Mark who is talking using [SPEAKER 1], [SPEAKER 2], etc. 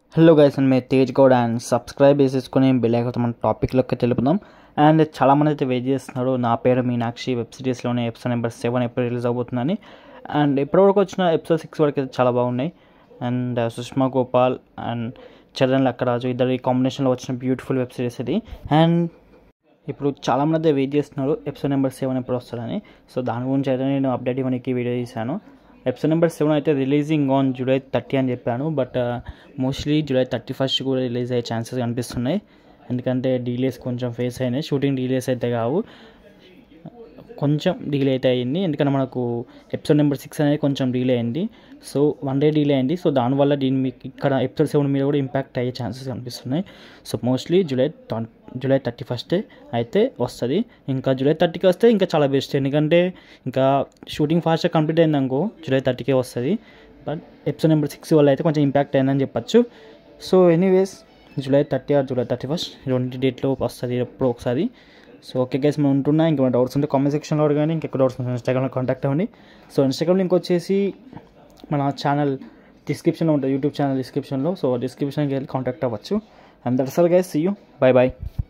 [SPEAKER 1] Hello guys and మే Tej Goud and subscribe చేసేసుకొని bell icon మన టాపిక్లోకి తెలుపుదాం. అండ్ చాలామంది అయితే వెయిట్ చేస్తున్నారు నా పేరు మీనాక్షి వెబ్ సిరీస్లోనే ఎపిసోడ్ నెంబర్ 7 ఎప్పుడు రిలీజ్ అవబోతుందని. అండ్ ఇప్పటివరకు వచ్చిన ఎపిసోడ్ 6 వరకు అయితే చాలా బాగున్నాయి. అండ్ సుష్మా గోపాల్ అండ్ చరణ్ లక్కరాజు ఇద్దరు కాంబినేషన్లో వచ్చిన బ్యూటిఫుల్ వెబ్ సిరీస్ ఇది. అండ్ ఇప్పుడు చాలామంది అయితే వెయిట్ చేస్తున్నారు ఎపిసోడ్ నెంబర్ 7 ఎప్పుడు వస్తుందని. సో దాని గురించి అయితే నేను అప్డేట్ ఇవ్వడానికి వీడియో తీశాను. ఎపిసోడ్ నెంబర్ 7 అయితే రిలీజింగ్ ఆన్ July 30 అని చెప్పాను, బట్ మోస్ట్లీ July 31 కూడా రిలీజ్ అయ్యే ఛాన్సెస్ కనిపిస్తున్నాయి. ఎందుకంటే డీలేస్ కొంచెం ఫేస్ అయినాయి. షూటింగ్ డీలేస్ అయితే కావు, కొంచెం డిలే అయితే అయ్యింది. ఎందుకంటే మనకు ఎపిసోడ్ నెంబర్ 6 అనేది కొంచెం డిలే అయింది. సో 1 డే డిలే అయింది. సో దానివల్ల మీకు ఇక్కడ ఎపిసోడ్ 7 మీద కూడా ఇంపాక్ట్ అయ్యే ఛాన్సెస్ కనిపిస్తున్నాయి. సో మోస్ట్లీ July 31 అయితే వస్తుంది. ఇంకా July 30కి వస్తే ఇంకా చాలా బెస్ట్, ఎందుకంటే ఇంకా షూటింగ్ ఫాస్ట్గా కంప్లీట్ అయింది అనుకో July 30కే వస్తుంది. బట్ ఎపిసోడ్ నెంబర్ 6 వల్ల అయితే కొంచెం ఇంపాక్ట్ అయిందని చెప్పచ్చు. So anyways July 30 or July 31 రెండు డేట్లో వస్తుంది ఎప్పుడో ఒకసారి. సో ఓకే గైస్, మనం ఉంటున్నా. ఇంకేమైనా డౌట్స్ ఉంటే కామెంట్ సెక్షన్లో అడగండి. ఇంకెక్కువ డౌట్స్ ఉంటే ఇన్స్టాగ్రామ్లో కాంటాక్ట్ అవ్వండి. సో ఇన్స్టాగ్రామ్ లింక్ వచ్చేసి మన ఛానల్ డిస్క్రిప్షన్లో ఉంటుంది, యూట్యూబ్ ఛానల్ డిస్క్రిప్షన్లో. సో డిస్క్రిప్షన్కి వెళ్ళి కాంటాక్ట్ అవ్వచ్చు. And that's all guys, see you, bye bye.